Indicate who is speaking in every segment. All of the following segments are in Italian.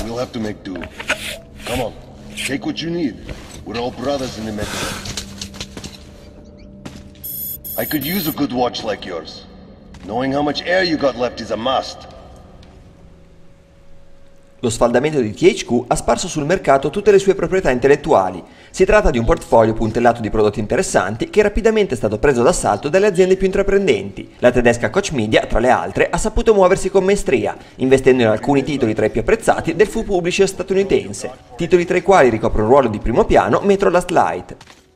Speaker 1: we'll have to make do. Come on, take what you need. We're all brothers in the matter. I could use a good watch like yours. Knowing how much air you got left is a must.
Speaker 2: Lo sfaldamento di THQ ha sparso sul mercato tutte le sue proprietà intellettuali. Si tratta di un portfolio puntellato di prodotti interessanti che rapidamente è stato preso d'assalto dalle aziende più intraprendenti. La tedesca Koch Media, tra le altre, ha saputo muoversi con maestria, investendo in alcuni titoli tra i più apprezzati del fu publisher statunitense, titoli tra i quali ricopre un ruolo di primo piano Metro Last Light.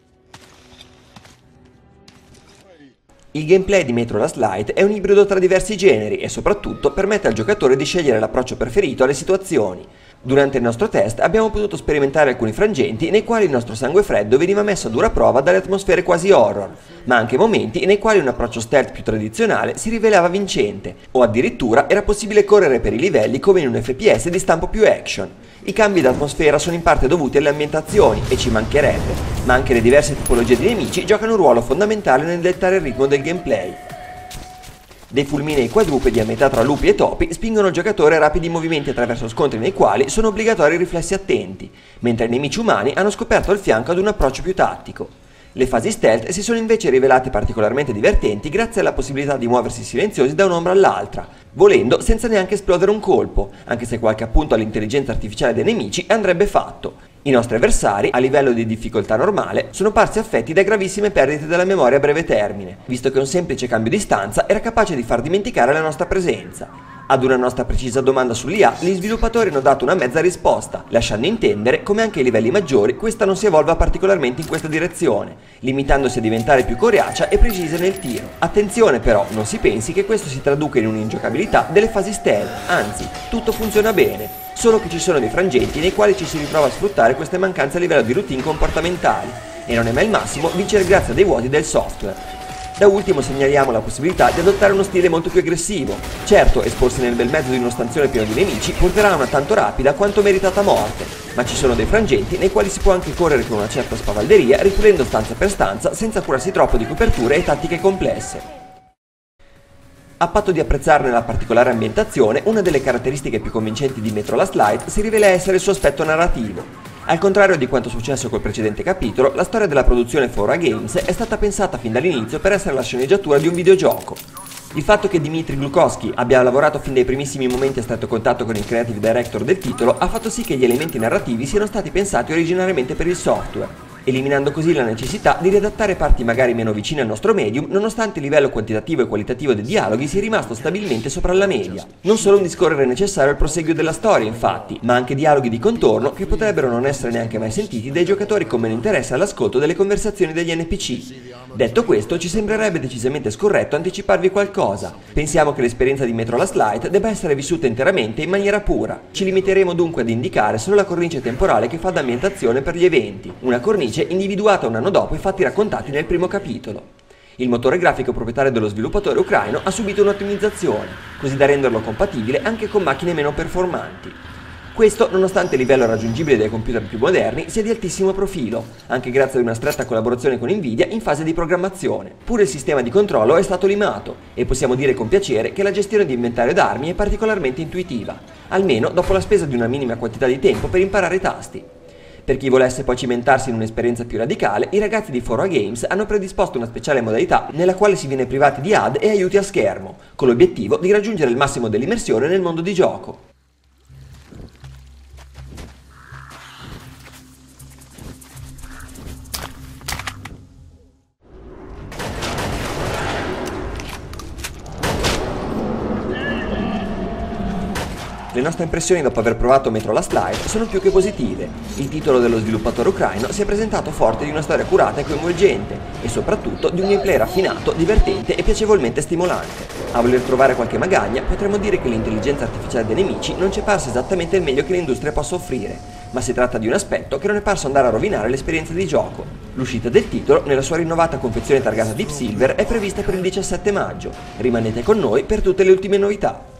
Speaker 2: Il gameplay di Metro Last Light è un ibrido tra diversi generi e soprattutto permette al giocatore di scegliere l'approccio preferito alle situazioni. Durante il nostro test abbiamo potuto sperimentare alcuni frangenti nei quali il nostro sangue freddo veniva messo a dura prova dalle atmosfere quasi horror, ma anche momenti nei quali un approccio stealth più tradizionale si rivelava vincente, o addirittura era possibile correre per i livelli come in un FPS di stampo più action. I cambi d'atmosfera sono in parte dovuti alle ambientazioni, e ci mancherebbe, ma anche le diverse tipologie di nemici giocano un ruolo fondamentale nel dettare il ritmo del gameplay. Dei fulminei quadrupedi a metà tra lupi e topi spingono il giocatore a rapidi movimenti attraverso scontri nei quali sono obbligatori riflessi attenti, mentre i nemici umani hanno scoperto il fianco ad un approccio più tattico. Le fasi stealth si sono invece rivelate particolarmente divertenti grazie alla possibilità di muoversi silenziosi da un'ombra all'altra, volendo senza neanche esplodere un colpo, anche se qualche appunto all'intelligenza artificiale dei nemici andrebbe fatto. I nostri avversari, a livello di difficoltà normale, sono parsi affetti da gravissime perdite della memoria a breve termine, visto che un semplice cambio di stanza era capace di far dimenticare la nostra presenza. Ad una nostra precisa domanda sull'IA, gli sviluppatori hanno dato una mezza risposta, lasciando intendere come anche ai livelli maggiori questa non si evolva particolarmente in questa direzione, limitandosi a diventare più coriacea e precisa nel tiro. Attenzione però, non si pensi che questo si traduca in un'ingiocabilità delle fasi stealth, anzi, tutto funziona bene, solo che ci sono dei frangenti nei quali ci si ritrova a sfruttare queste mancanze a livello di routine comportamentali, e non è mai il massimo vincere grazie a dei vuoti del software. Da ultimo segnaliamo la possibilità di adottare uno stile molto più aggressivo. Certo, esporsi nel bel mezzo di uno stanzione pieno di nemici porterà a una tanto rapida quanto meritata morte, ma ci sono dei frangenti nei quali si può anche correre con una certa spavalderia, ripulendo stanza per stanza senza curarsi troppo di coperture e tattiche complesse. A patto di apprezzarne la particolare ambientazione, una delle caratteristiche più convincenti di Metro Last Light si rivela essere il suo aspetto narrativo. Al contrario di quanto successo col precedente capitolo, la storia della produzione 4A Games è stata pensata fin dall'inizio per essere la sceneggiatura di un videogioco. Il fatto che Dmitry Glukhovsky abbia lavorato fin dai primissimi momenti a stretto contatto con il creative director del titolo ha fatto sì che gli elementi narrativi siano stati pensati originariamente per il software, eliminando così la necessità di riadattare parti magari meno vicine al nostro medium, nonostante il livello quantitativo e qualitativo dei dialoghi sia rimasto stabilmente sopra la media. Non solo un discorrere necessario al proseguio della storia, infatti, ma anche dialoghi di contorno che potrebbero non essere neanche mai sentiti dai giocatori con meno interesse all'ascolto delle conversazioni degli NPC. Detto questo, ci sembrerebbe decisamente scorretto anticiparvi qualcosa. Pensiamo che l'esperienza di Metro Last Light debba essere vissuta interamente in maniera pura. Ci limiteremo dunque ad indicare solo la cornice temporale che fa da ambientazione per gli eventi, una cornice individuata un anno dopo i fatti raccontati nel primo capitolo. Il motore grafico proprietario dello sviluppatore ucraino ha subito un'ottimizzazione, così da renderlo compatibile anche con macchine meno performanti. Questo nonostante il livello raggiungibile dai computer più moderni sia di altissimo profilo, anche grazie ad una stretta collaborazione con Nvidia in fase di programmazione. Pure il sistema di controllo è stato limato, e possiamo dire con piacere che la gestione di inventario d'armi è particolarmente intuitiva, almeno dopo la spesa di una minima quantità di tempo per imparare i tasti. Per chi volesse poi cimentarsi in un'esperienza più radicale, i ragazzi di 4A Games hanno predisposto una speciale modalità nella quale si viene privati di HUD e aiuti a schermo, con l'obiettivo di raggiungere il massimo dell'immersione nel mondo di gioco. Le nostre impressioni dopo aver provato Metro Last Light sono più che positive. Il titolo dello sviluppatore ucraino si è presentato forte di una storia curata e coinvolgente, e soprattutto di un gameplay raffinato, divertente e piacevolmente stimolante. A voler trovare qualche magagna, potremmo dire che l'intelligenza artificiale dei nemici non ci è parsa esattamente il meglio che l'industria possa offrire, ma si tratta di un aspetto che non è parso andare a rovinare l'esperienza di gioco. L'uscita del titolo, nella sua rinnovata confezione targata Deep Silver, è prevista per il 17 maggio. Rimanete con noi per tutte le ultime novità.